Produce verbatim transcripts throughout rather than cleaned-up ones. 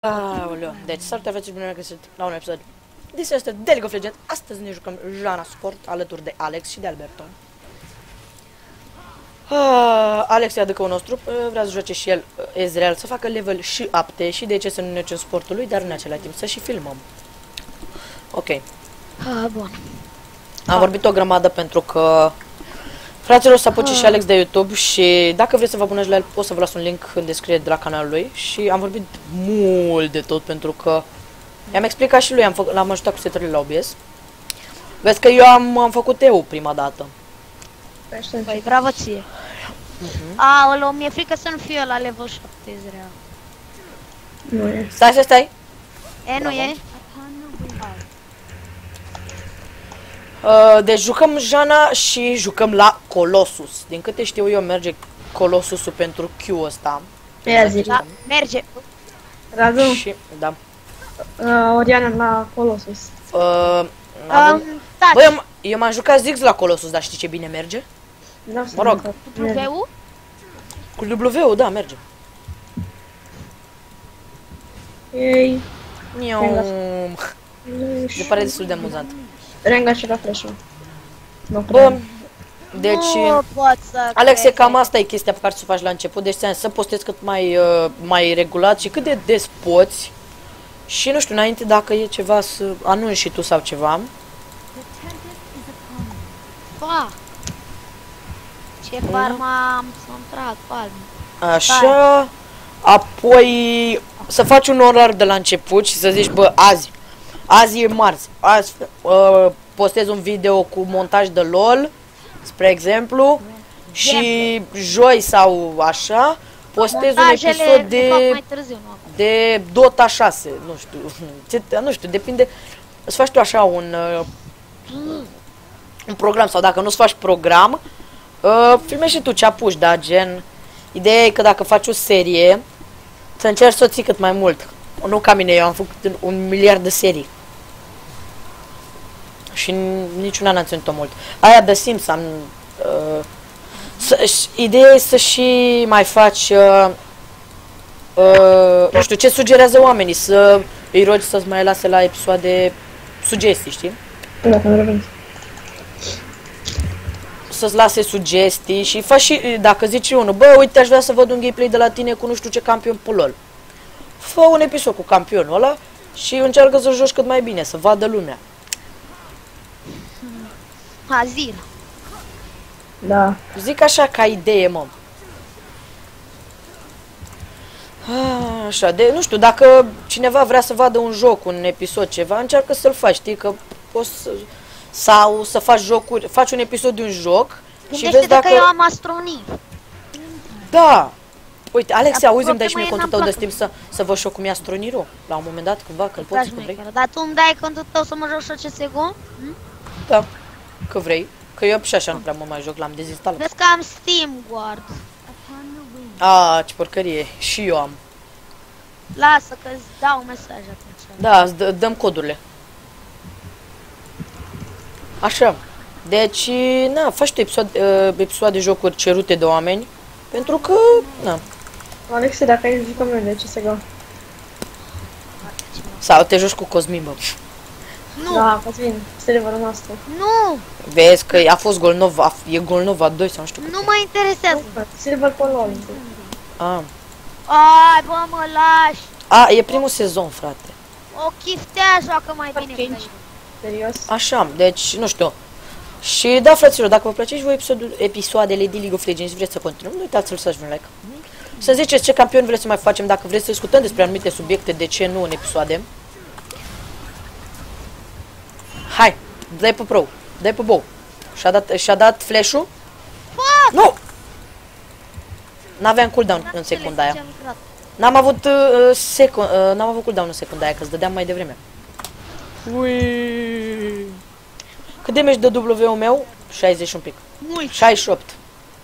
Aoleu, deci salutare, vreți bine găsit la un episod. This este de League of Legends. Astăzi ne jucăm Jana Sport alături de Alex și de Alberto. Ah, Alex e adăcăul nostru, vrea să joace și el Ezreal, să facă level și upte și de ce să nu ne în sportul lui, dar în același timp să și filmăm. Ok. Ah, bun. Am ah. vorbit o grămadă pentru că fraților o să apuce ah. și Alex de YouTube și dacă vreți să vă abonați la el, pot să vă las un link în descriere de la canalul lui și am vorbit mult de tot pentru că i-am explicat și lui, am l-am ajutat cu setările la O B S. Vezi că eu am, am făcut eu prima dată. Păi, bravo ție. Uh-huh. Aoleu, mi-e frică să nu fie la level șapte Ezreal. Nu e. Stai, stai, stai. E, nu e? Uh, deci jucăm Jana și jucăm la Colossus. Din câte știu eu merge Colossusul pentru Q ăsta. Ia zi. Da, merge. Radu. Și, da. Uh, Oriana la Colossus. Uh, um, Băi, eu, eu m-am jucat Ziggs la Colossus, dar știi ce bine merge? Da, mă rog. Cu W? Cu W-ul, da, merge. Ei. Niu. Se pare destul de amuzant. Renga și la flash-ul. Bă, deci... Nu pot să Alex, e cam asta e chestia pe care să o faci la început, deci să postezi cât mai, uh, mai regulat și cât de des poți. Și nu știu, înainte dacă e ceva să anunți și tu sau ceva. Ba. Ce farma am să-mi trag palme. Așa. Apoi să faci un orar de la început și să zici, bă, azi. Azi e marți. Azi uh, postez un video cu montaj de LOL, spre exemplu. Și joi sau așa postez un episod de, de Dota șase, nu știu, ce, nu știu, depinde, îți faci tu așa un, uh, un program sau dacă nu-ți faci program, uh, filmezi și tu ce apuci, da, gen, ideea e că dacă faci o serie, să încerci să o ții cât mai mult, nu ca mine, eu am făcut un miliard de serii și niciuna n-am ținut-o mult, aia de Sims am... Uh, S ideea e să și mai faci, uh, uh, nu știu, ce sugerează oamenii, să îi rogi să-ți mai lase la episoade sugestii, știi? Da, am să-ți lase sugestii și faci și, dacă zici unul, bă, uite, aș vrea să văd un gameplay de la tine cu nu știu ce campion pe LOL. Fă un episod cu campionul ăla și încearcă să joci cât mai bine, să vadă lumea. Hazir. Da. Zic așa ca idee, mă. Așa, de, nu știu, dacă cineva vrea să vadă un joc, un episod, ceva, încearcă să-l faci, știi, că poți să, sau să faci jocuri, faci un episod de un joc și vezi dacă... că eu am astronii. Da. Uite, Alex, auzi-mi, dai și mie contul tău de timp să, să văd și eu cum e astronirul, la un moment dat, cândva, când poți, când vrei. Dar tu îmi dai contul tău să mă joc și C S G O? Da, că vrei. Că eu și așa nu prea mă mai joc, l-am dezinstalat. Vezi că am Steam Guard. A, ce porcărie, și eu am. Lasă că îți dau mesaj atunci. Da, îți dăm codurile. Așa. Deci, na, faci tu episod, uh, episoade de jocuri cerute de oameni. Pentru că, na. Alex, dacă ai jucăm noi de C S G O. Sau te joci cu Cosmin, bă. Nu. Da, Cosmin, serverul nostru. Nu. Vezi că a fost Golnova, e Golnova doi sau nu știu. Nu mă interesează. Server pe LOL. A. Ai, bă, mă lași. A, e primul sezon, frate. O chiftea joacă mai bine ca serios? Așa, deci, nu știu. Și da, fraților, dacă vă place și voi episoadele de League of Legends, vreți să continuăm, nu uitați să lăsați un like. Să ziceți ce campion vreți să mai facem, dacă vreți să discutăm despre anumite subiecte, de ce nu în episoade. Hai, dai pe pro, dai pe bow. Și-a dat, și-a dat flash-ul? Nu! N-aveam cooldown în secunda aia. N-am avut uh, secund, uh, n-am avut cooldown în secunda aia, că-ți dădeam mai devreme. Ui. Cât de mergi de W-ul meu? șaizeci un pic. Mult. șaizeci și opt.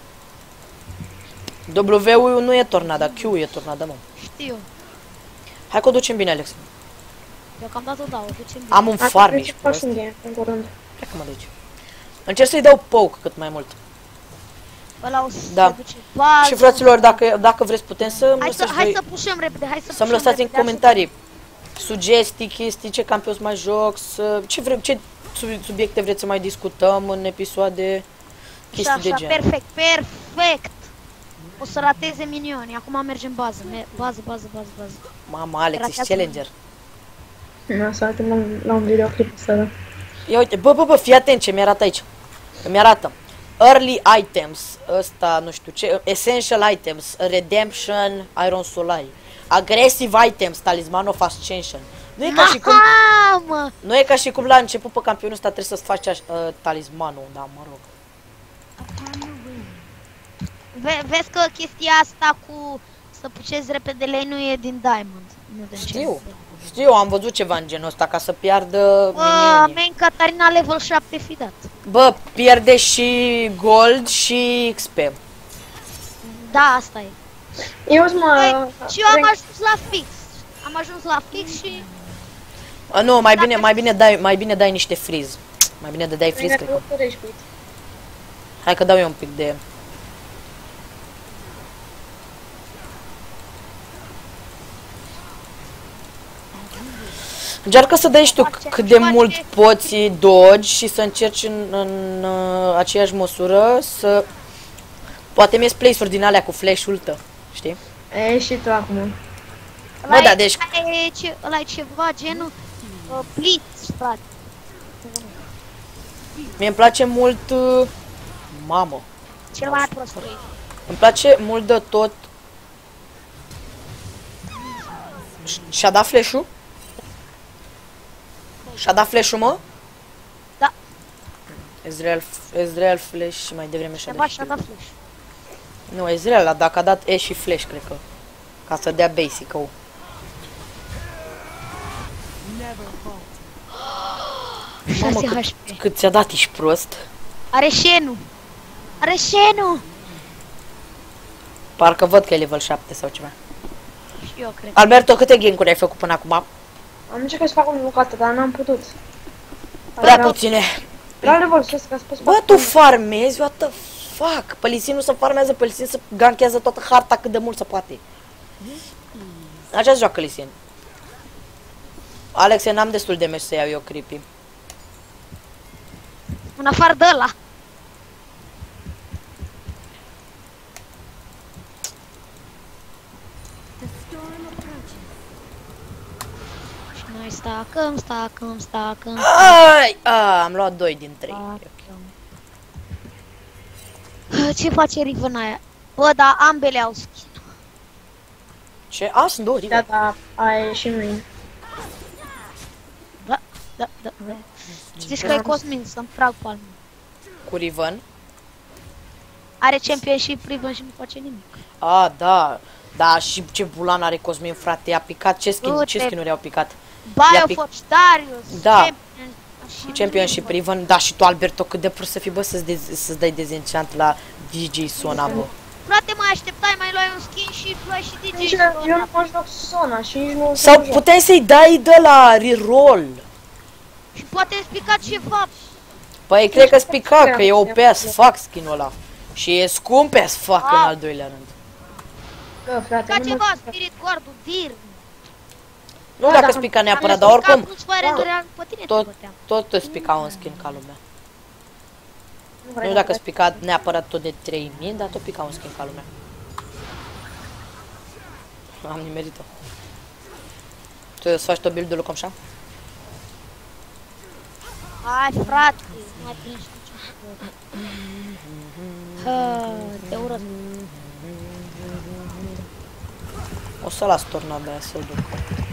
W-ul nu e tornada, Q-ul e tornada, mă. Știu. Hai că o ducem bine, Alex. Deocamdată da, o ducem bine. Am un farm și prost. În curând. Pleacă-mă de aici. Încerc să-i dau poke cât mai mult. Ăla o să Da. se duce bază. Și fraților, dacă, dacă vreți, putem să-mi Hai să, lăsați, hai voi, să pușăm repede, hai să să-mi pușăm lăsați în repede, comentarii sugestii, chestii, ce campion să mai joc, să, ce, vrem, ce sub- subiecte vreți să mai discutăm în episoade, chestii Așa, de așa, gen. perfect, perfect. O să rateze minioni. Acum mergem în bază, me bază, bază, bază, bază. Mama, Alex, ești Ratează challenger. Nu, să uităm la, la un videoclip ăsta, da. Ia uite, bă, bă, bă, fii atent ce mi-arată aici. Îmi arată Early Items, ăsta, nu știu ce, Essential Items, Redemption, Iron Soul, Aggressive Items, Talisman of Ascension. Nu e ca și cum, Mamă! nu e ca și cum la început pe campionul ăsta trebuie să-ți faci așa, uh, talismanul, da, mă rog. Ve vezi că chestia asta cu să pucezi repede lei nu e din Diamond. Nu din Știu, știu, am văzut ceva în genul ăsta ca să piardă Bă, minionii. main Catarina level șapte fi dat. Bă, pierde și gold și X P. Da, asta e. Eu sunt mă... Păi, și eu am ajuns la fix. Am ajuns la fix și... A, nu, mai bine, mai bine dai, mai bine dai niște freeze. Mai bine de dai freeze, cred că. Hai că dau eu un pic de... Încearcă să dai și tu cât de mult poți dodge și să încerci în, în uh, aceeași măsură să... Poate mi-e place-uri din alea cu flash-ul tău, știi? E, și tu acum. Bă, da, deci... Ăla e, ce, ăla e ceva genul uh, blitz, frate. Mie îmi place mult... Uh, mamă. Cel mai prost. Îmi place mult de tot... Și-a dat flash-ul? Și-a dat flash-ul, mă? Da. Ezreal, Ezreal flash și mai devreme și-a dat Și-a dat flash. Nu, Ezreal, dacă a dat E și flash, cred că. Ca să dea basic-ul. Mamă, șase cât, H P. cât ți-a dat, ești prost. Are șenul. Are șenul. Parcă văd că e level șapte sau ceva. Și eu cred. Alberto, câte gank-uri ai făcut până acum? Am încercat să fac un bucată, dar n-am putut. Prea puține. Vreau level sus, ca să pot să Bă, fac tu un- farmezi? What the fuck? Pălisin nu se farmează, Pălisin se ganchează toată harta cât de mult se poate. Așa joacă Lisin. Alex, n-am destul de meci să iau eu creepy. În afară de ăla. Și noi stacăm, stacăm, stacăm. Ai! A, am luat doi din trei. Ce face Riven aia? Bă, dar ambele au skin. Ce? A, sunt două, Da, Riven. da, ai și mâine. Da, da, da, da. Zici că e Cosmin, să-mi trag palmă. Cu Riven. Are championship Riven și nu face nimic. A, da. Da, și ce bulan are Cosmin, frate. I-a picat. Ce skin, Du-te. ce skin-uri au picat? Bioforge, Darius, Da. Champion, și Championship Riven. Da, și tu, Alberto, cât de prost să fii, bă, să-ți, dez- să-ți dai dezenchant la D J Sona, bă. Frate, mai așteptai, mai luai un skin și luai și D J. Nici eu eu nu mă joc Sona și nici nu... Sau nu joc. puteai să-i dai de la reroll. Și poate explica ceva. Păi, cred că spica, că e O P as fuck skin-ul ăla. Și e scump as fuck în al doilea rând. Bă, frate, Ca nu mă... ceva, Spirit Guard-ul, Dir. Nu Da, dacă dacă spica am neapărat, dar oricum, Plus Fire de Real, pe tine tot, te băteam. tot îți spica un skin ca lumea. vrei Nu să dacă faci. spica neapărat tot de trei mii, dar tot pica un skin ca lumea. Am nimerit-o. Tu îți faci tot build-ul cum așa? Hai, frate, nu mai prins niciun. Hă, te urăsc. O să las tornada aia să-l duc.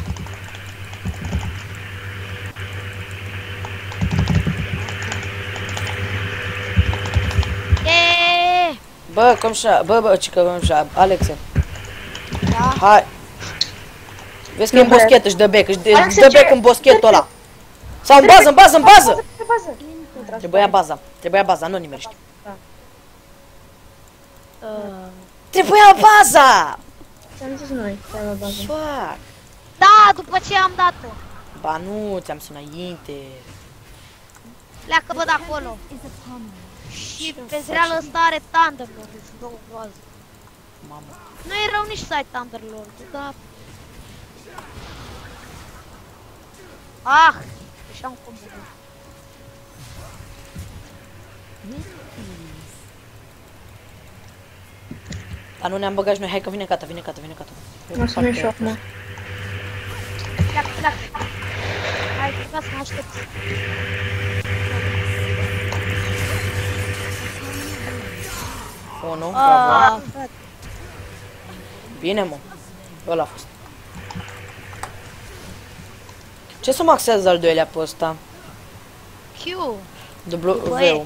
Eee, Bă, cum așa? Bă, bă, ce că cum așa? Alexe, da, hai! Vezi că e în Nu cred. boschet, își dă bec, își dă, își Alexe, dă ce? bec în boschetul ăla. Sau în bază, în bază, în bază! Pe bază. Nu trebuie să Trebuia faci. baza, trebuia baza, nu nimerești. uh, Trebuia baza! Ți-am zis noi, te-ai luat bază. Fuck! da, după ce am dat-o. Ba nu, ți-am sunat înainte. Pleacă, bă, de acolo. Și pe zreală ăsta are Thunderlord, deci două groază. Mamă. Nu e rău nici să ai Thunderlord, dar... Ah! Așa un combo. Dar nu ne-am băgat și noi, hai că vine Cata, vine Cata, vine Cata. O să merg și eu acum. Pleacă, pleacă. Hai, trebuia să mă aștept. Unu, bravo. Ah, frate. Bine, mă. Ăla a fost. Ce să maxează al doilea pe ăsta? Q. W-ul.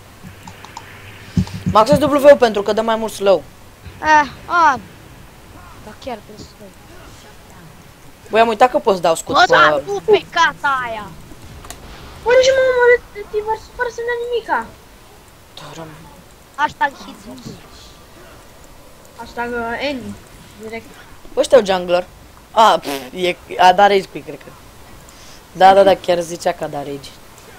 Maxez W-ul pentru că dă mai mult slow. Ah, ah. Da, chiar destul. Băi, am uitat că poți dau scut Bă, pe... dar nu pe cata aia. Bă, nici mă omorât de Tivar, fără să ne nimica. Tărăm. Hashtag hitbox. Hashtag uh, Annie. Direct. Bă, ăștia o jungler. A, pf, e... A dat rage quick, cred că. Da, da, da, chiar zicea că a dat rage.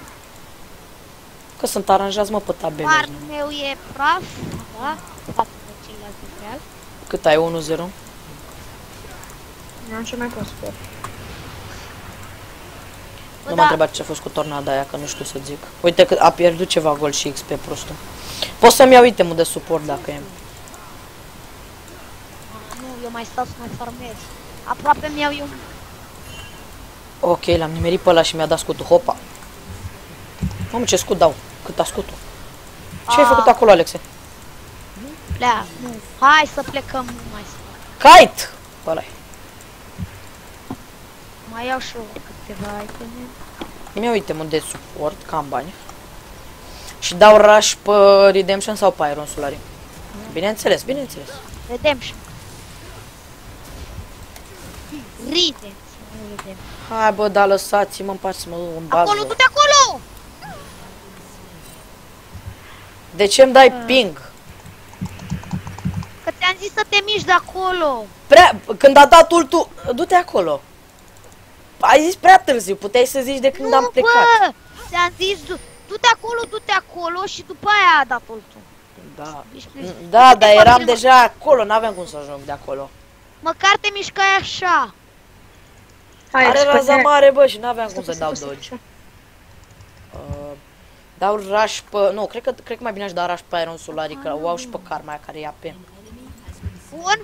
Că sunt aranjați, mă, pe tabele. Parul meu e praf, da? Față de ceilalți de real. Cât ai? unu zero? Nu am ce mai pot scot. Nu m-a întrebat ce a fost cu tornada aia, că nu știu să zic. Uite că a pierdut ceva gol și X P prostul. Poți să-mi iau itemul de suport dacă e. Nu, eu mai stau să mai farmez. Aproape mi-au eu... Ok, l-am nimerit pe ăla și mi-a dat scutul. Hopa. Mamă, ce scut dau. Cât a scutul. Ce ai făcut acolo, Alexe? Plea, nu. Hai să plecăm, nu mai stau. Kite! Ăla e. Mai iau și eu câteva iteme. Îmi iau itemul de suport, că am bani. Și dau rush pe Redemption sau pe Iron Solari. Bineînțeles, bineînțeles. Redemption. Redemption, nu Redemption. Hai bă, da, lăsați-mă în pace să mă duc în bază. Acolo, du-te acolo! De ce îmi dai ping? Că ți-am zis să te miști de acolo. Prea, când a dat ultul, du-te acolo. Ai zis prea târziu, puteai să zici de când nu, am plecat. Bă, ți-am zis, du- du-te acolo, du-te acolo și după aia a dat ultul. Da, Ești- da, Du-te dar pe eram mine, mă. deja acolo, n-aveam cum să ajung de acolo. Măcar te mișcai așa. Hai, Are scoate- raza mare, bă, și n-aveam cum să scoate- dau scoate- dodge. Uh, dau rush pe... Nu, cred că, cred că mai bine aș da rush pe Iron Solari, că o au și pe Karma aia care ia pe. Bun.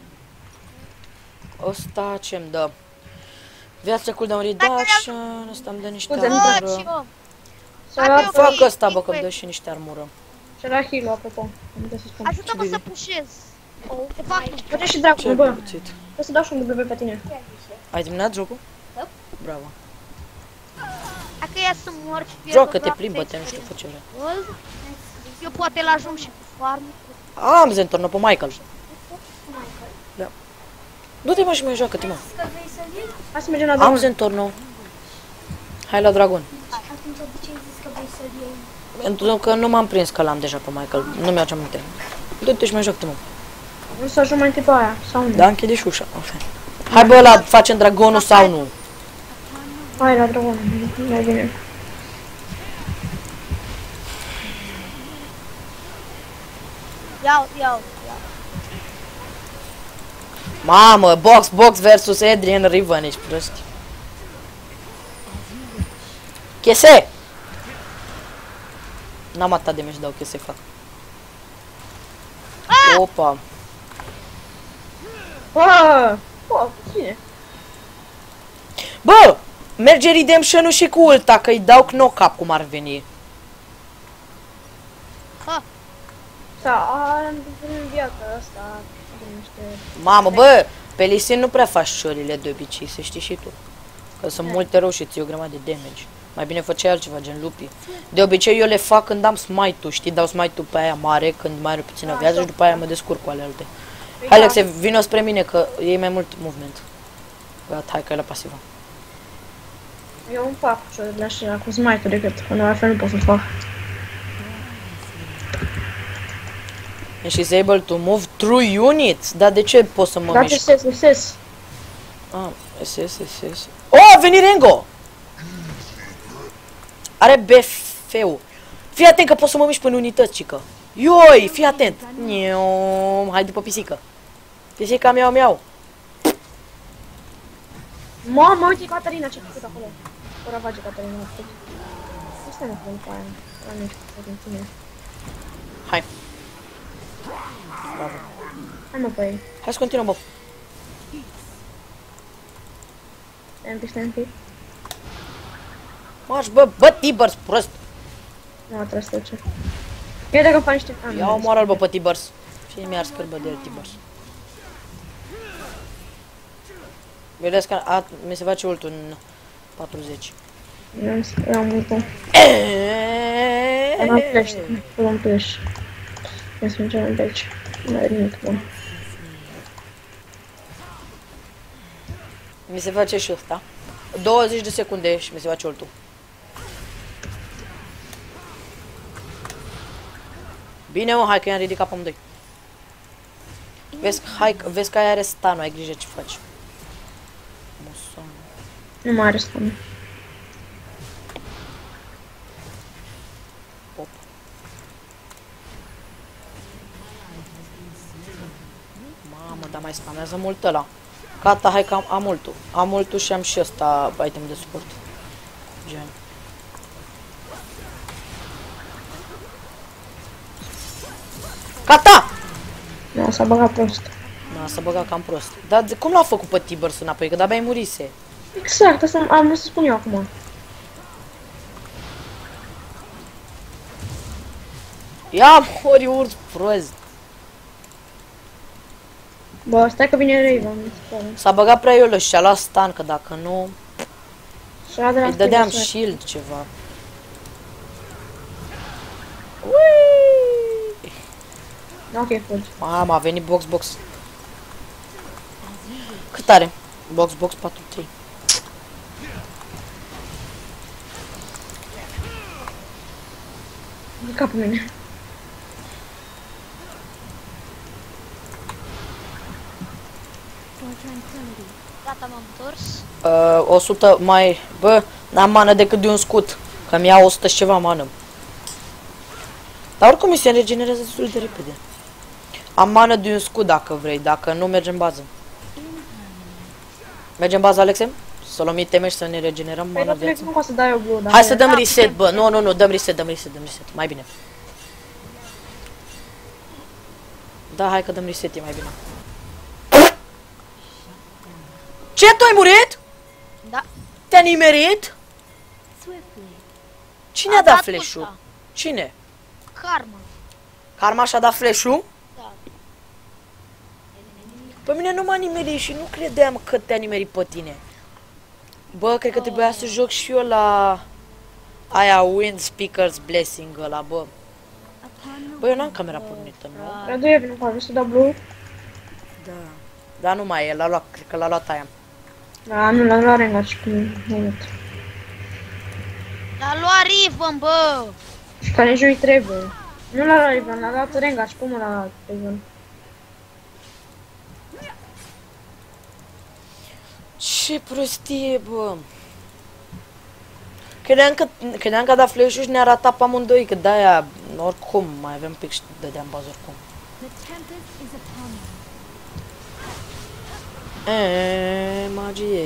Ăsta ce-mi dă? Viața cooldown reduction, ăsta îmi dă niște Scuze, nu Bă, armură. ce-o? Să la Fac ăsta, bă, că îmi dă și niște armură. și la heal apropo. Am uitat să spun. Ajută-mă să pușez. Te fac nu. Face și Ce dracul, ai bă. pățit? O să dau și un W pe tine. Ai terminat jocul? Da. Bravo. Dacă ea să mor și pierd Joacă-te, o plimbă-te, nu experiență. știu, fă ce vrei. Văd? Eu poate l-ajung și cu farm. Am Zentorno pe Michael. Da. Du-te, mă, și mai joacă-te, mă. Hai să mergem la Am dragon. Zentorno. Hai la Dragon. Atunci de ce ai zis că vrei să-l iei? Pentru că nu m-am prins că l-am deja pe Michael. Nu mi-au ce aminte. Du-te și mai joacă-te, mă. Vreau să ajung mai întâi pe aia, sau nu? Da, închide și ușa. În fine. Hai, bă, ăla, facem Dragonul sau nu? Hai la dragon, mai bine. Iau, iau, iau. Mamă, box, box versus Adrian Riven, ești prost. Chese! N-am atât de meci, dau chese, fac. Opa. Bă! Bă, cine? Bă! Merge Redemption-ul și cu ulta, că îi dau knock-up cum ar veni. Ha, Sau, a, în viața asta, de niște... Mamă, bă! Pe Lee Sin nu prea faci șorile de obicei, să știi și tu. Că sunt multe rău și ții o grămadă de damage. Mai bine făceai altceva, gen lupii. De obicei eu le fac când am smite-ul, știi? Dau smite-ul pe aia mare, când mai are puțină viață și după aia mă descurc cu ale alte. Hai, Alexe, vino spre mine, că e mai mult movement. Gata, hai că e la pasivă. Eu îmi fac șorile așa, cu smite-ul decât, că nu, altfel nu pot să fac. And she's able to move through units. Dar de ce pot să mă Da, mișc? S S, S S. Ah, S S, S S. Oh, a venit Rengo! Are B F-ul. Fii atent că poți să mă mișc până unități, cică. Ioi, fii atent. Niu, hai după pisică. Pisica miau miau. Mamă, uite Catarina ce-a făcut acolo. O ravage Catarina a făcut. Nu stai mă cu aia. La nu știu, din tine. Hai. Bravo. Hai mă pe ei. Hai să continuăm, bă. Stai un pic, stai un pic. Marș, bă, bă, Tibers, prost. Nu, trebuie să trece. Ia dacă faci niște... Ia omoară-l, bă, pe Tibers. Fie mi-ar scârbă de el, Tibers. Vedeți că a, mi se face ultul în patruzeci. Eu am ultul. Am flash, am flash. Ia să mergem pe aici. Nu are nimic bun. Mi se face și ăsta. douăzeci de secunde și mi se face ultul. Bine, mă, hai că i-am ridicat pe amândoi. Vezi, hai, vezi că aia are stun, ai grijă ce faci. Muson. Nu mai are stun. Pop. Mamă, dar mai spamează mult ăla. Gata, hai că am, am multul. Am multul și am și ăsta item de suport. Gen. Gata! Da, s-a băgat prost. Da, s-a băgat cam prost. Dar cum l-a făcut pe Tibers înapoi? Că de-abia murise. Exact, asta am vrut să spun eu acum. Ia mori urs prost. Bă, stai că vine Raven. S-a băgat prea iulă și a luat stun, că dacă nu... Și-a de la Îi dădeam Steve shield ceva. Ok, fugi. Mamă, a venit box box. Cât are? Box box patru trei. De capul mine. Gata, m-am întors. Uh, o sută mai... Bă, n-am mană decât de un scut. Că mi-a o sută și ceva mană. Dar oricum mi se regenerează destul de repede. Am mană de un scut dacă vrei, dacă nu mergem bază. Mergem bază, Alexe? Să luăm iteme și să ne regenerăm Păi mana nu cred viață. că nu poți să dai o blue, dar... Hai să dăm reset, bă. Nu, nu, nu, dăm reset, dăm reset, dăm reset. Mai bine. Da, hai că dăm reset, e mai bine. Ce, tu ai murit? Da. Te-a nimerit? Cine a, A dat dat flash-ul? ulta. Cine? Karma. Karma și-a dat flash-ul? Da. Pe mine nu m-a nimerit și nu credeam că te-a nimerit pe tine. Bă, cred că trebuia să joc și eu la... Aia Wind Speaker's Blessing ăla, bă. Bă, eu n-am camera pornită, nu? Radu e vină cu să dau blue. Da. Dar nu mai e, l-a luat, cred că l-a luat aia. Da, nu, l-am luat Rengar și cum mult. L-a luat Riven, bă! Și care nici nu-i trebuie. Nu l-a luat Riven, l-a luat Rengar și cum l-a luat Riven? Ce prostie, bă. Credeam că, credeam că a dat flash-ul și ne-a ratat pe amândoi, că de-aia, oricum, mai avem pic și dădeam bază oricum. Eee, magie.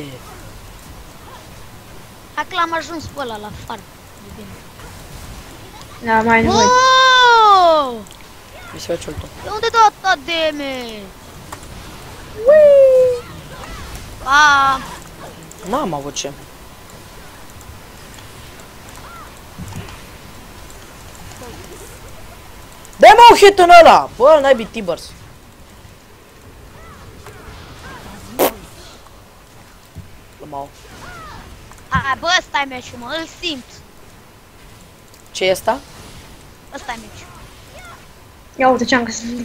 Hai că l-am ajuns pe ăla la farm. E bine. Da, mai nevoie. Oh! Mi se face ultul. De unde dă atâta damage? Pa! N-am avut ce. Dă-mă un hit în ăla! Bă, n-ai bit Tibers. L-mau. A, bă, ăsta e meciul, mă, îl simt. Ce e asta? Ăsta e meciul. Ia uite ce-am găsit.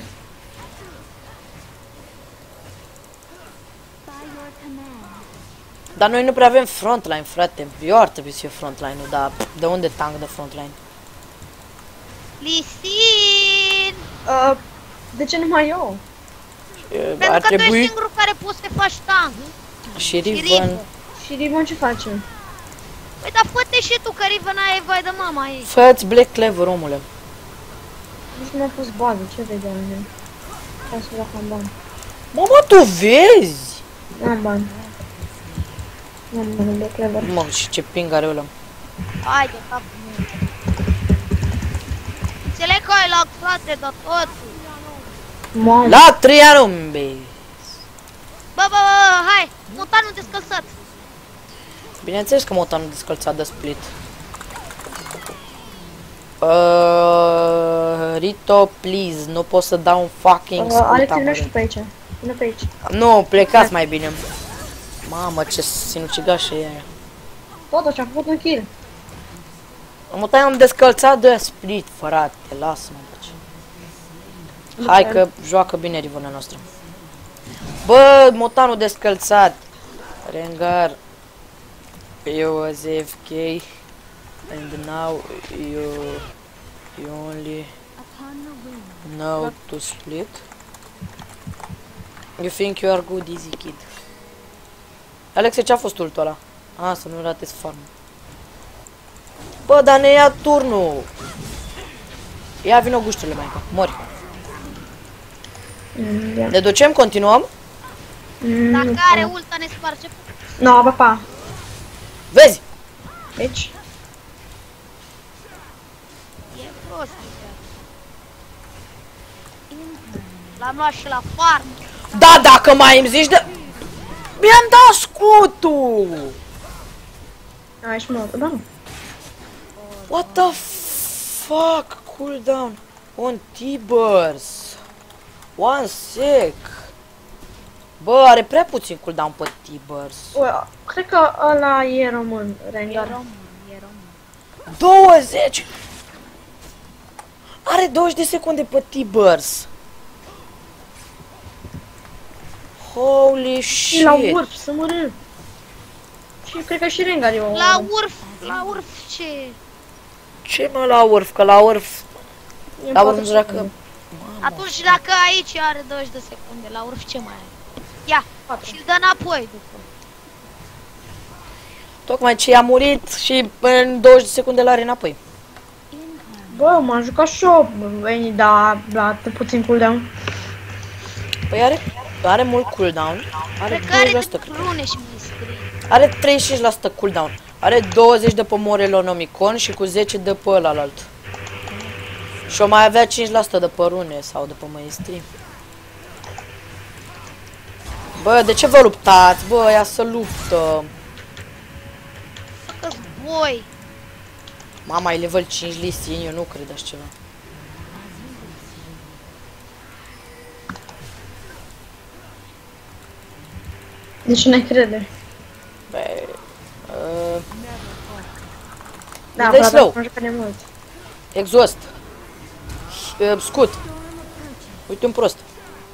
Dar noi nu prea avem frontline, frate. Eu ar trebui să fie frontline-ul, dar de unde tank de frontline? Lee Sin! Uh, de ce numai eu? Pentru Ar că tu ești trebui... singurul care poți să te faci tank. Și Riven... Riven. Și Riven ce face? Păi dar fă-te și tu, că Riven aia e vai de mama ei. Fă-ți Black Cleaver, omule. Nici nu mi-a pus bază, ce vede la mine? Hai să dacă am bani. Bă, mă, tu vezi? Nu am bani. Nu am bani de clever. Mă, și ce ping are ăla. Hai de capul meu. Înțeleg că ai lag, frate, dar totul. Mamă. La triarumbe. Bă, bă, bă, hai, montanul descălțat. Bineînțeles că motanul descălțat de split. Uh, Rito, please, nu pot să dau un fucking Uh, Alex, scut, vino și tu pe aici. Vino pe aici. Nu, plecați mai bine. Mamă, ce sinucigașă e aia. Totuși, am făcut un kill. Motanul descălțat de split, frate, lasă-mă. Hai că joacă bine Rivona noastră. Bă, motanul descălțat. Rengar. You was A F K. And now you you only know to split. You think you are good, easy kid. Alexe, ce-a fost ultul ăla? Ah, să nu ratezi farm. Bă, dar ne ia turnul. Ia vino gușturile, maică. Mori. Mm, yeah. Ne ducem? Continuăm? Mm, Dacă are ulta ne sparge. no, pa, pa. Vezi? Deci, E prost. L-am luat și la farm. Da, dacă mai îmi zici de... Mi-am dat scutul! ai și mă, da, nu. What the fuck? Cooldown on Tibers. One sec. Bă, are prea puțin cooldown pe Tibers. Ue, cred că ăla e român, E Rengar. român, e român. douăzeci! Are douăzeci de secunde pe Tibers. Holy Și la shit! urf, să mă râd. Și cred că și Rengar e o... La urf, la urf ce? Ce mă la urf? Că la urf... e La urf patru nu știu dacă... secunde. Atunci dacă aici are douăzeci de secunde, la urf ce mai are? Ia, Patru. și-l dă înapoi după. Tocmai ce a murit și în douăzeci de secunde l-are înapoi. Bă, m-am jucat și eu, veni, da, la puțin cooldown. Păi are, are mult cooldown. Are Cred că are douăzeci la sută, de cred. rune și mistrii. Are treizeci și cinci la sută cooldown. Are douăzeci de pe Morelonomicon și cu zece de pe ălalt. Și o mai avea cinci la sută de pe rune sau de pe maestrii. Bă, de ce vă luptați? Bă, ea să luptă. Facă-ți boi. Mama, e level cinci Lissin, eu nu cred așa ceva. Deci nu crede. Bă, uh, Da, dai frate, slow. m-am jucat de mult. exhaust. Uh, scut. Uite un prost.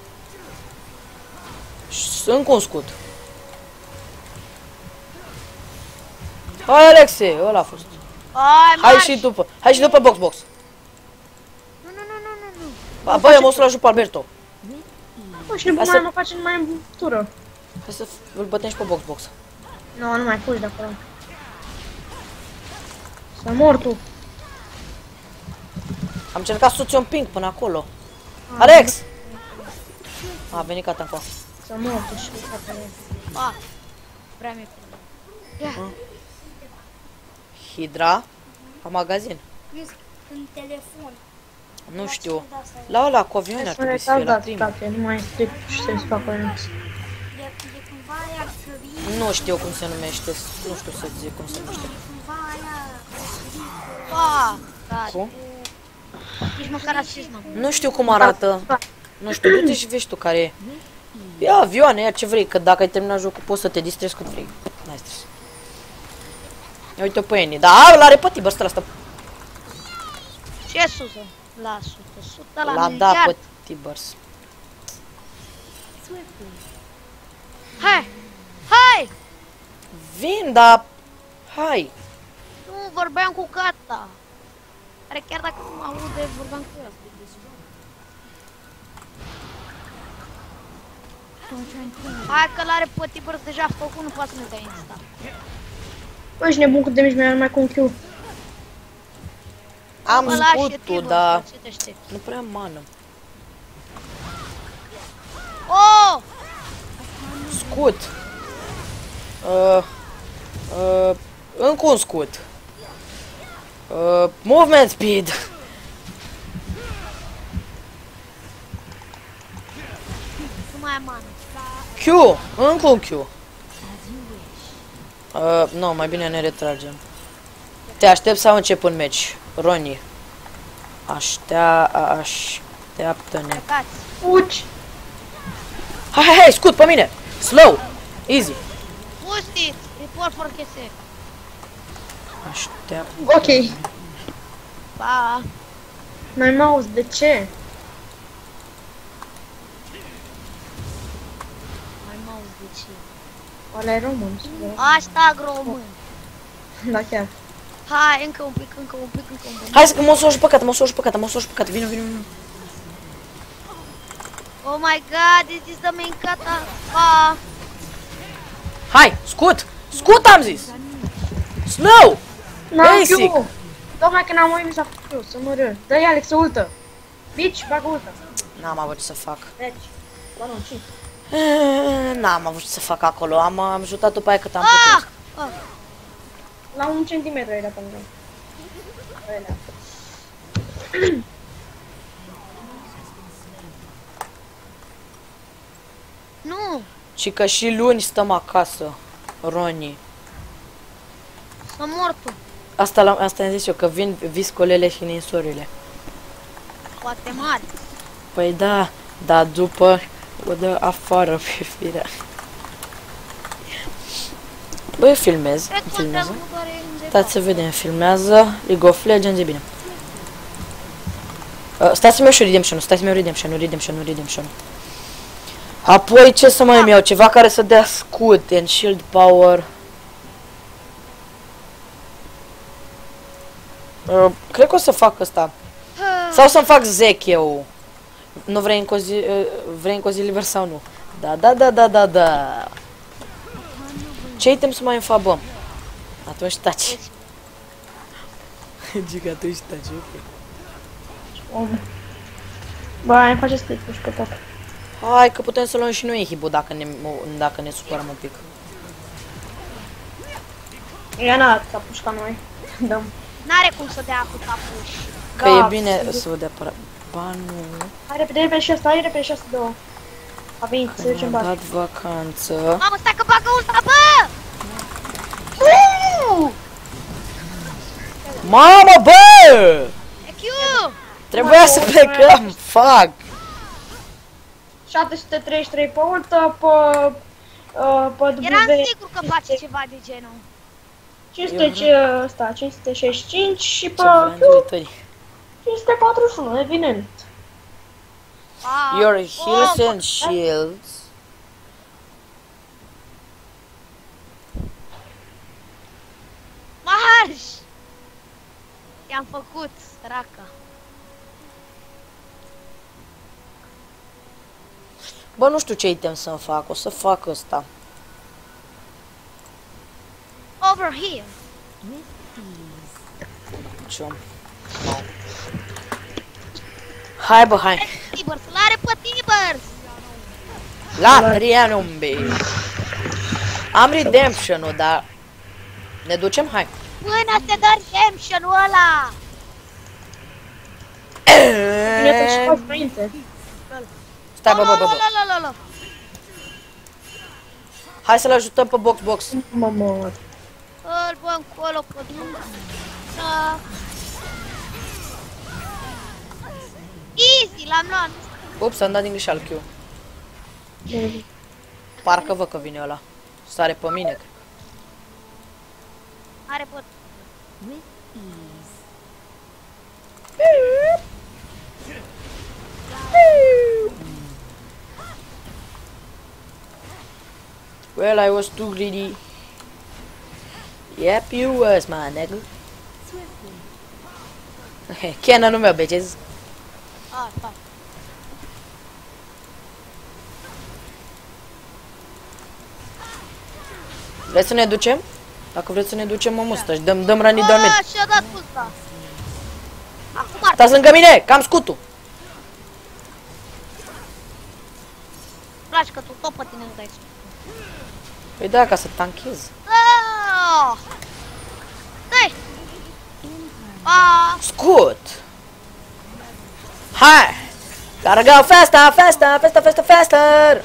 Și încă un scut. Hai, Alexe, ăla a fost. Hai, Hai marș. și după, hai și după box box. Nu, nu, nu, nu, nu, nu. Ba, bă, eu mă să-l ajut pe Alberto. Bă, și după Asta- mai mă facem mai în tură. Hai să îl bătem și pe box box. Nu, nu mai fugi de acolo. Să mor tu. Am încercat să-ți un ping până acolo. Alex! A venit Catanco. Să mor tu și fratele. A, prea mi-e Ia, Hydra. La magazin. Crezi în telefon. Nu știu. La ăla cu avioane ar Să trebui să fie la retardați, primul. frate, nu mai strict și să-i fac o Linux. De, de cumva aia ar trebui, Nu știu cum se numește. Nu știu să zic cum se numește. cumva aia pa, frate. Cum? Nici măcar rasism. Nu știu cum arată. Nu știu, du-te și vezi tu care e. Ia avioane, ia ce vrei, că dacă ai terminat jocul poți să te distrezi cât vrei. N-ai stres. Ia uite pe Eni. Da, l-are pe Tibers ăla asta. Ce sută? La sută, sută la, L-a dat miliard. pe Tibers. Hai, hai! Vin, dar... Hai. Nu, vorbeam cu Cata. Care chiar dacă nu mă aude, vorbeam cu el. Hai că l-are pe Tibers deja făcut, nu poate să nu dea insta. Bă, ești nebun cu damage mai numai cu un Q. Am Mă lași, e scutul, Tibor, dar ce te aștepți? nu prea am mană. Oh! Scut. Uh, uh, încă un scut. Uh, movement speed. Nu mai am mana. Q. Încă un Q. Uh, nu, mai bine ne retragem. Te aștept sau încep un meci, Roni? Aștea, așteaptă-ne. Plecați. Fugi! Hai, hai, hai, scut pe mine. Slow. Easy. Pustiți! Report for K S. Așteaptă. Ok. Pa! Mai mouse, de ce? Mai m-auzi de ce? Ăla e român. Hashtag român. Da, chiar. Hai, încă un pic, încă un pic, încă un pic. Hai să mă s-o și păcată, mă s-o și păcată, mă s-o și păcată. Vino, vino, vino. Oh my god, this is the main kata. Pa! Hai, scut. Scut am zis. Slow. N-am Basic. Q. Tocmai când am mi s-a făcut Q, să mă râd. Dă-i Alex, ultă. Bici, bagă ultă. N-am avut ce să fac. Deci. Ba nu, ce? N-am avut ce să fac acolo. Am, am ajutat după aia cât am Ah! putut. Ah! La un centimetru era pe mine. Alea. Nu! Și că și luni stăm acasă, Roni. Să mor tu. Asta, la, asta am zis eu, că vin viscolele și ninsorile. Poate mari. Păi da, dar după o dă afară pe firea. Băi, filmez, Cred că filmează. nu doare unde Stați să vedem, filmează League of Legends, e bine. Uh, stați să-mi iau și Redemption-ul, stați să-mi iau Redemption-ul, Redemption-ul, Redemption-ul. Apoi ce să mai îmi iau? Ceva care să dea scut and shield power. Uh, cred că o să fac ăsta. Sau să-mi fac zec eu. Nu vrei încă o zi, uh, vrei încă o zi liber sau nu? Da, da, da, da, da, da. Ce item să mai înfabăm? Atunci taci. Giga, atunci taci, ok. Om. Bă, mai face split push pe top. Hai că putem să luăm și noi hibu dacă ne, dacă ne supărăm un pic. Ea n-a atâta push ca noi. Dăm. N-are cum să dea cu tapuș. Că Da, e bine absolut. să vă dea para... Ba nu. Hai repede, repede și asta, hai repede și asta două. A venit, să ducem Am bani. dat vacanță. Mamă, stai că bagă ultra, bă! Mamă, bă! E Q! Trebuia să plecăm, fuck! șapte sute treizeci și trei pe ultă, pe... Uh, pe Eram W... sigur că face ceva de genul. cinci sute ce- ăsta, cinci sute șaizeci și cinci și pe Ce vreau Q tăi. cinci sute patruzeci și unu, evident. Ah, Your oh, heals and shields. Marș! I-am făcut, săraca. Bă, nu știu ce item să-mi fac, o să fac ăsta. Over here. Ce? Hai bă, hai. Tibers, l-are pe Tibers! La Rianumbi. Am redemption-ul, dar... Ne ducem? Hai. Până se dă redemption-ul ăla! Bine, te și faci înainte. Stai, bă, bă, bă, bă. La, la, la, la. Hai să-l ajutăm pe box box. Mă mor. Îl bă încolo pe drum. Da. Easy, l-am luat. Ups, am dat din greșeală Q. Parcă văd că vine ăla. Sare pe mine, cred. Are pot. Well, I was too greedy. Yep, you was, my nigga. Kenna nu mi-a becez. Ah, da. Vreți să ne ducem? Dacă vreți să ne ducem, mă mustași, dăm, dăm ranii de mine. Și-a dat ăsta. Acum ar Stați lângă mine, cam scutul. place că tu tot pe tine îți dai. Păi da, ca să tanchez. Ah! Dai! Ah! Scut! Hai! Gotta go faster, faster, faster, faster, faster!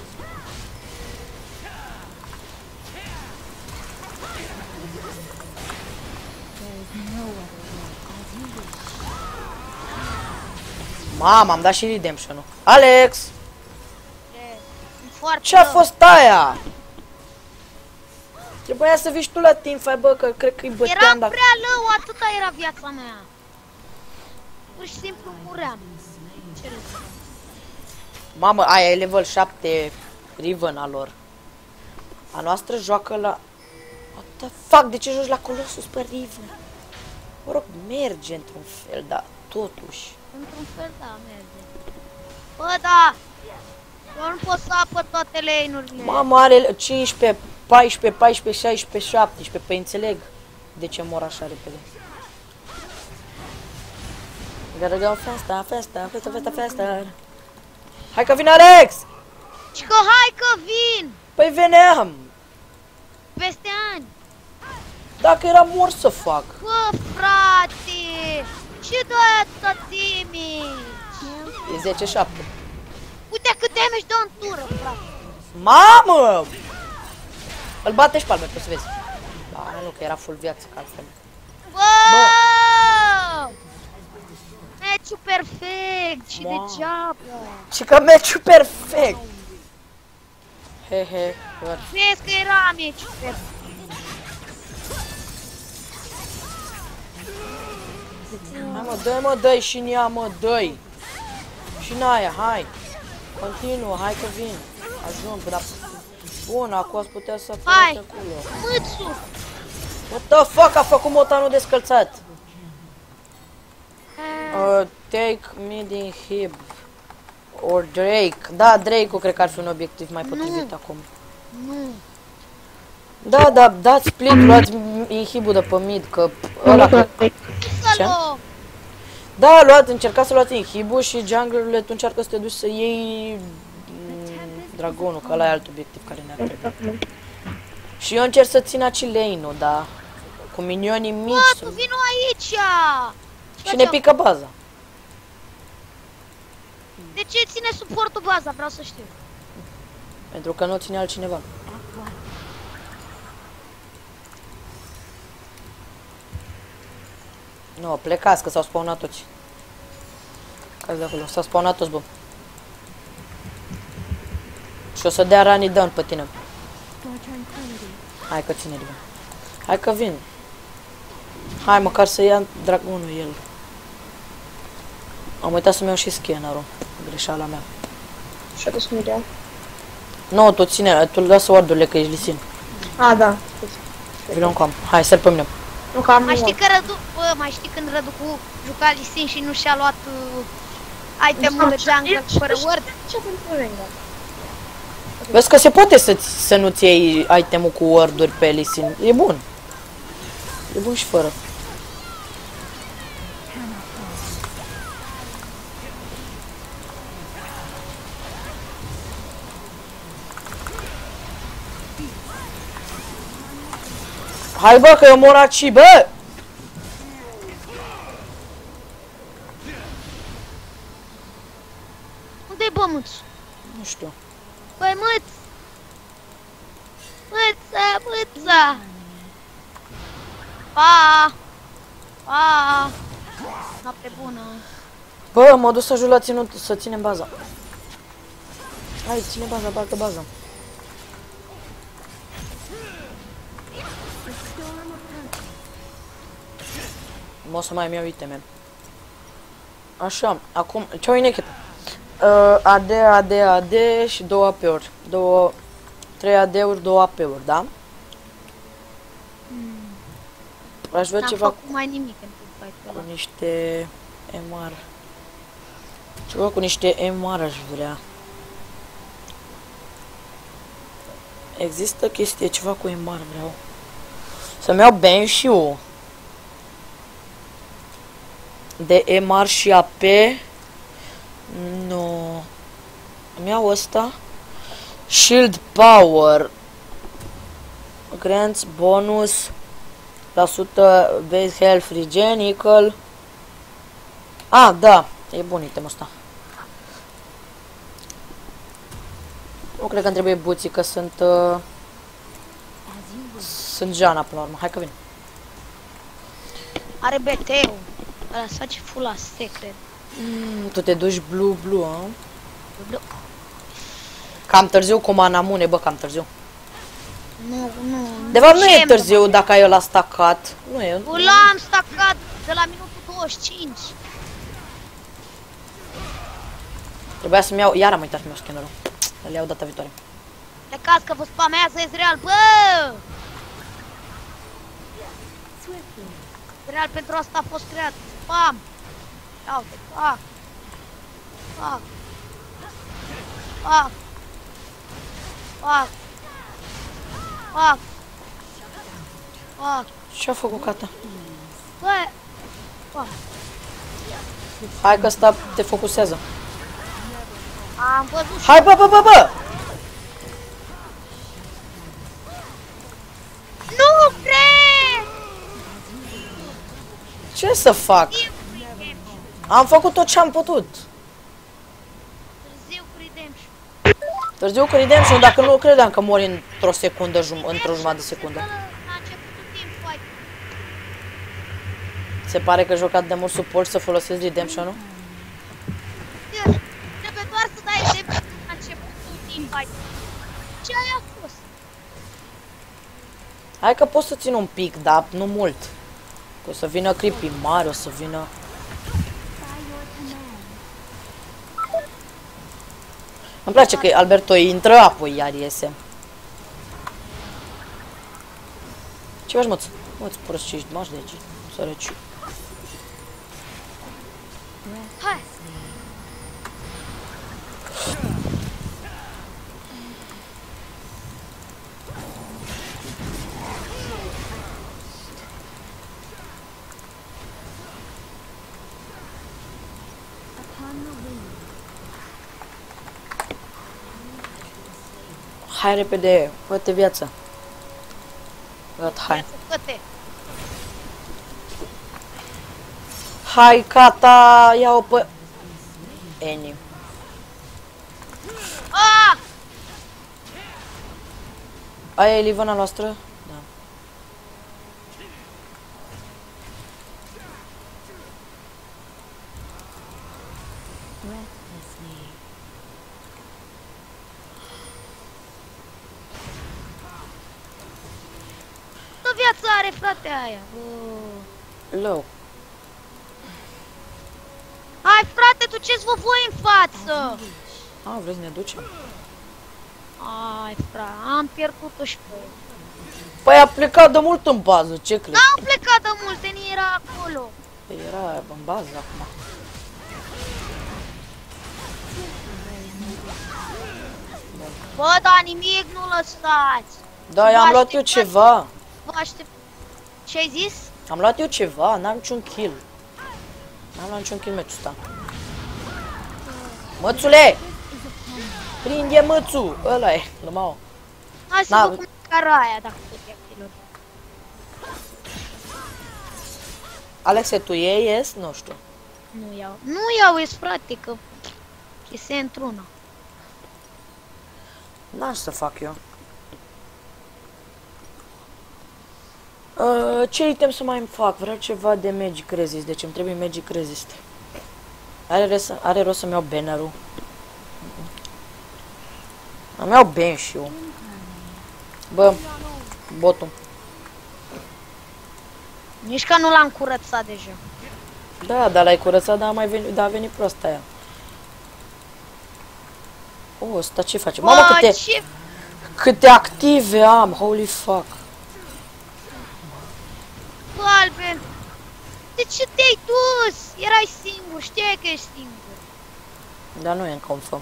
Mama, am dat și redemption-ul. Alex! Sunt foarte Ce-a rău. fost aia? Trebuia să vii și tu la teamfight, bă, că cred că-i băteam Eram dacă... prea rău, atâta era viața mea. Pur și simplu muream. Ce râs. Mamă, aia e level șapte Riven a lor. A noastră joacă la... What the fuck, de ce joci la Colossus pe Riven? Mă rog, merge într-un fel, dar totuși... Într-un fel, da, merge. Bă, da! Eu nu pot să apăr toate lane-urile. Mamă, are cincisprezece, paisprezece, paisprezece, șaisprezece, șaptesprezece, păi înțeleg de ce mor așa repede. Gotta go faster, faster, faster, faster, faster. Hai că vine Alex! Și că hai că vin! Păi veneam! Peste ani! Dacă era mor să fac. Bă, frate! Ce dai atâta damage? E zece șapte. Uite cât damage dă în tură, frate! Mamă! Îl bate și palme, poți să vezi. Da, nu, că era full viață, ca altfel. Bă! Meciul perfect și Mamă. degeaba! Și că meciul perfect! He, he, doar. Vezi că era meciul perfect! Hai mă, dă-i mă, dă-i și în ea, mă, dă-i! Și în aia, hai! Continuă, hai că vin! Ajung, dar... Bun, acum ați putea să Hai. faceți acolo. Mâțu! What the fuck, a făcut motanul descălțat! Uh, take me din Hib. Or Drake. Da, Drake-ul cred că ar fi un obiectiv mai potrivit Nu. acum. Nu! Da, da, dați split, luați inhibul de pe mid, că ăla... că... Să luăm! Da, luați, încercați să luați inhibul și junglerul tu încearcă să te duci să iei mm, dragonul, că ăla e alt obiectiv care ne-ar trebui. Și eu încerc să țin aci lane-ul, da, cu minionii mici. Bă, să... tu vino aici! Și ne pică baza. De ce ține suportul baza? Vreau să știu. Pentru că nu o ține altcineva. Nu, plecați, că s-au spawnat toți. Cați de acolo, s-au spawnat toți, bă. Și o să dea ranii down pe tine. Hai că ține de Hai că vin. Hai măcar să ia dragonul el. Am uitat să-mi iau și scannerul. Greșeala mea. Și-a dus Mirea. Nu, tu ține, tu lasă ordurile că ești lisin. A, da. Vino încoam. Hai, sări pe mine. Nu, că am Mai știi luat. că Rădu... Bă, mai știi când Rădu cu juca Lee Sin și nu și-a luat uh, itemul de jungle fără word? Ce pentru Rengar? Vezi că se poate să, să nu-ți iei itemul cu word-uri pe lisin. E bun. E bun și fără. Hai bă, că eu mor aici, bă! Unde-i bă, Mâț? Nu știu. Băi, Mâț! Mâța, Mâța! Pa! Pa! Noapte bună! Bă, m-a dus să ajut la ținut, să ținem baza. Hai, ține baza, bagă baza. O să mai mi-au iteme. Așa, acum, ce-o în echipă? Uh, A D, A D, A D și două A P-uri. Două, trei A D-uri, două A P-uri, da? Mm. Aș vrea N-am ceva făcut mai nimic în fight-ul cu ăla. niște M R. Ceva cu niște M R aș vrea. Există chestie, ceva cu M R vreau. Să-mi iau Banshee-ul. De E mari și A P. Nu. Îmi iau ăsta. Shield Power. Grants bonus. La o sută base health regen equal. Ah, da. E bun itemul ăsta. Nu cred că îmi trebuie buții, că sunt... Uh, sunt Jana până la urmă. Hai că vin. Are B T-ul. Ăla se face full aste, cred. Mm, tu te duci blue, blue, a? Blu. Cam târziu cu Manamune, bă, cam târziu. Nu, nu. De fapt nu Ce, e târziu dacă ai ăla stacat. Nu e. Ăla am stacat de la minutul douăzeci și cinci. Trebuia să-mi iau, iar am uitat să-mi iau scannerul. Îl iau data viitoare. Plecați că vă spamează Ezreal, bă! Ezreal pentru asta a fost creat. Spam! Ia uite, fac! Fac! Fac! Fac! Fac! Fac! Ce-a făcut Cata? Bă! Fac! Hai că ăsta te focusează. Am văzut și... Hai, bă, bă, bă, bă! Nu cred! Ce să fac? Am făcut tot ce am putut. Târziu cu Redemption. Târziu cu Redemption, dacă nu credeam că mori într-o secundă, într-o jumătate de secundă. La începutul timpului. Se pare că jocat de mult suport să folosesc Redemption-ul? Trebuie doar să dai Redemption la începutul timpului. Ce aia a fost? Hai că pot să țin un pic, dar nu mult. O să vină creepy mari, o să vină... Îmi place că Alberto intră, apoi iar iese. Ce faci, măț? Mă-ți prășești, mași de aici, sărăciu. Hai! Hai repede, fă-te viață. Gata, hai. Fă-te! Hai, Cata, ia-o pe... Eni. Ah! Aia e livana noastră? Da. Ce viață are, frate, aia? Oh. Low. Hai, frate, duceți vă voi în față! A, vrei să ne ducem? Hai, frate, am pierdut-o și pe ea. Păi a plecat de mult în bază, ce crezi? N-am plecat de mult, Eni era acolo. Era în bază acum. Bă, dar nimic nu lăsați. Da, i-am luat eu ceva. Vă aștept. Ce ai zis? Am luat eu ceva, n-am niciun kill. N-am luat niciun kill meciul ăsta. Mățule! Prinde mățul! Ăla e, lămau. Hai să vă cum cara aia, dacă tot e acolo. Alexe, tu iei, ies? Nu știu. Nu iau. Nu iau, ești, frate, că chese într-una. N-am să fac eu. Uh, ce item să mai îmi fac? Vreau ceva de Magic Resist, deci îmi trebuie Magic Resist. Are, res are rost să-mi iau banner-ul. Îmi iau Banshee-ul. Bă, botul. Nici că nu l-am curățat deja. Da, dar l-ai curățat, dar a mai venit, da, a venit proasta aia. O, oh, ăsta ce face? Mamă, câte, ce... câte active am, holy fuck. Bă, Albert, de ce te-ai dus? Erai singur, știai că ești singur. Dar nu e în confirm.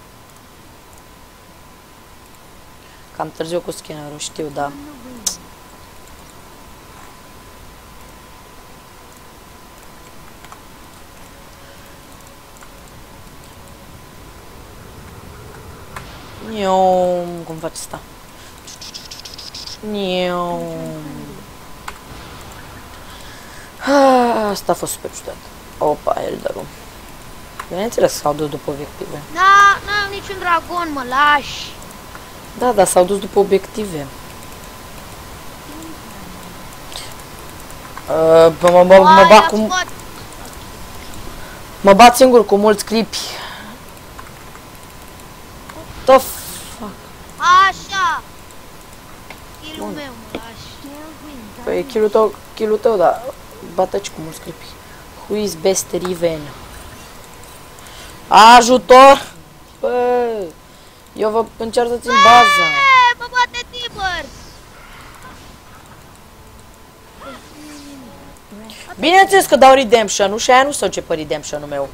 Cam târziu cu scannerul, știu, da. Niu, cum faci asta? Niu. Asta a fost super ciudat. Opa, Elderu. Bineînțeles că s-au dus după obiective. Da, n-am niciun dragon, mă lași. Da, dar s-au dus după obiective. Uh, mă, mă, mă, mă bat cu... Mă bat singur cu mulți clipi. The fuck? Așa. Kill-ul meu, mă lași. Păi kill-ul tău, kill-ul tău, dar bată-ci cu mulți clipi. Who is best Riven? Ajutor! Bă, eu vă încerc să țin baza. Mă bate Tiber. Bineînțeles că dau redemption-ul și aia nu se începe redemption-ul meu.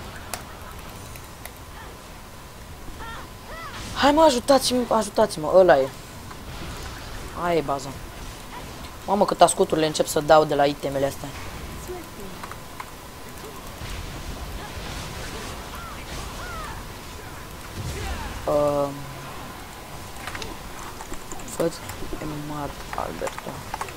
Hai mă, ajutați-mă, ajutați-mă, ăla e. Aia e baza. Mamă, cât ascuturile încep să dau de la itemele astea. Uh, Văd, e mart Alberto.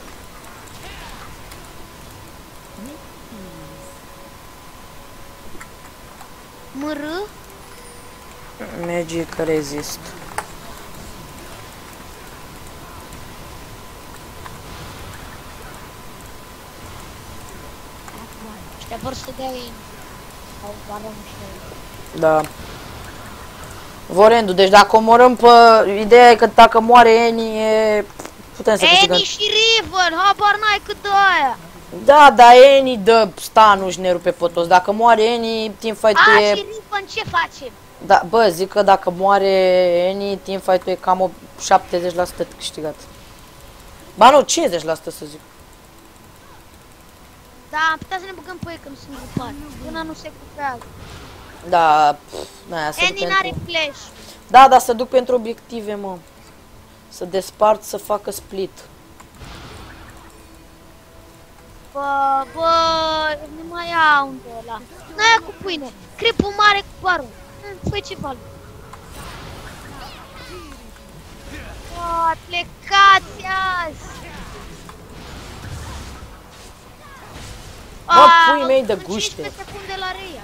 M R? Magic resist. Ăștia vor să dea ei. Au vară și Da. Vorendu, deci dacă omorâm pe... Ideea e că dacă moare Annie, e... Putem să câștigăm. Annie și Riven, habar n-ai cât de aia. Da, dar Annie dă stanul și ne rupe pe toți. Dacă moare Annie, teamfight-ul A, e... și Riven ce facem? Da, bă, zic că dacă moare Annie, teamfight-ul e cam o șaptezeci la sută câștigat. Ba nu, cincizeci la sută să zic. Da, am putea să ne băgăm pe ei când sunt grupați. Până nu se cupează. Da, pff, na, să duc Annie n-are pentru... flash. Da, dar să duc pentru obiective, mă. Să despart, să facă split. Bă, bă, nu mai au unde ăla. N-aia cu pâine. Cripul mare cu barul. Hm, fă ceva lui. Bă, plecați azi. Bă, pui mei de guște. cincisprezece secunde la reia.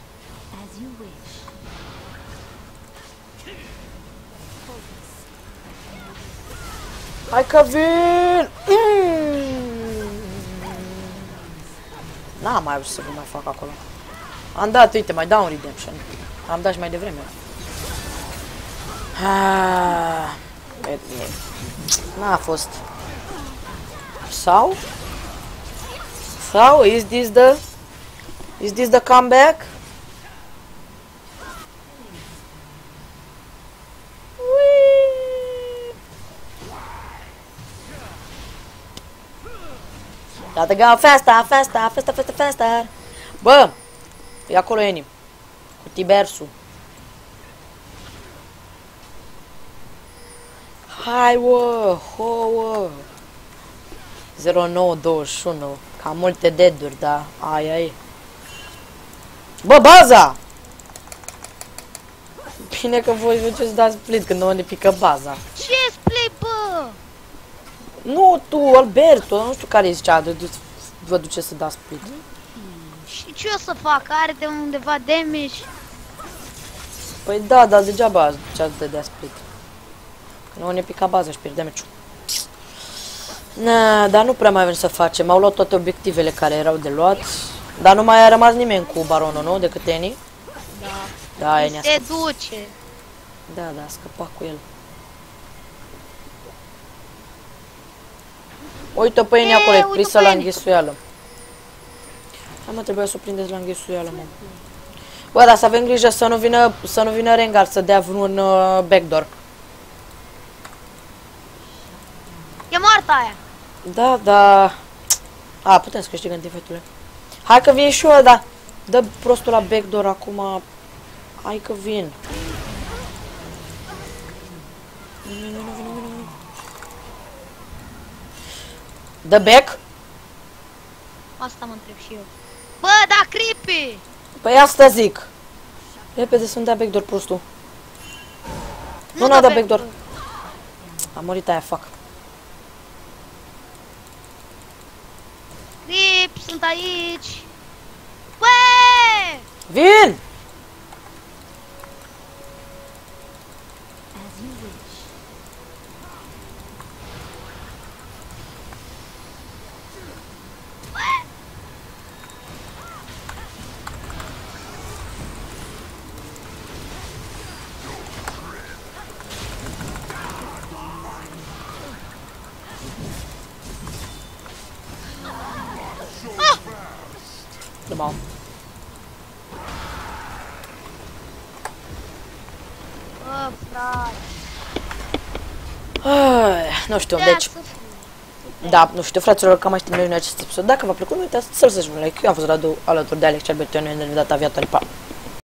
Hai că vin! Mm. N-am mai avut să vă mai fac acolo. Am dat, uite, mai dau un redemption. Am dat și mai devreme. Ah, n-a fost. Sau? Sau? Is this the... Is this the comeback? Gotta go faster, faster, faster, faster, faster. Bă, e acolo Annie. Cu Tibersul. Hai, wă, ho, wă. zero nouă douăzeci și unu. Cam multe deaduri, da. Aia e. Bă, baza! Bine că voi duceți dați split când nu ne pică baza. Ce split, bă? Nu, tu, Alberto, nu știu care zicea, de, de, vă duce să dați split. Și ce o să fac? Are de undeva damage? Păi da, dar degeaba zicea de dea split. Nu ne pica baza și pierdem meciul. Na, dar nu prea mai avem să facem. Au luat toate obiectivele care erau de luat. Dar nu mai a rămas nimeni cu baronul, nu? Decât Annie. Da. Da, Annie a Se scăpat. duce. Da, da, a scăpat cu el. Uite-o pe Annie acolo, e uite-o prisă pe la Annie. înghesuială. Hai mă, trebuia să o prindeți la înghesuială, mă. Bă, dar să avem grijă să nu vină, să nu vină Rengar să dea vreun uh, backdoor. E moartă aia. Da, da. A, putem să câștigăm teamfight-urile. Hai că vin și eu, da. Dă prostul la backdoor acum. Hai că vin. Vino, vino, vino, vino, vino. Dă back? Asta mă întreb și eu. Bă, da, creepy! Păi asta zic. Repede să-mi dea backdoor prostul. Nu n-a dat backdoor. A murit aia, fac. Rip, sunt aici. Băi! Vin! Bom. Bă, frate. Ai, nu știu, deci, da, nu știu, fraților, cam aș termina acest episod. Dacă v-a plăcut, nu uitați să lăsați un like. Eu am fost Radu, alături de Alex, cel bătău, ne vedem data viitoare, pa!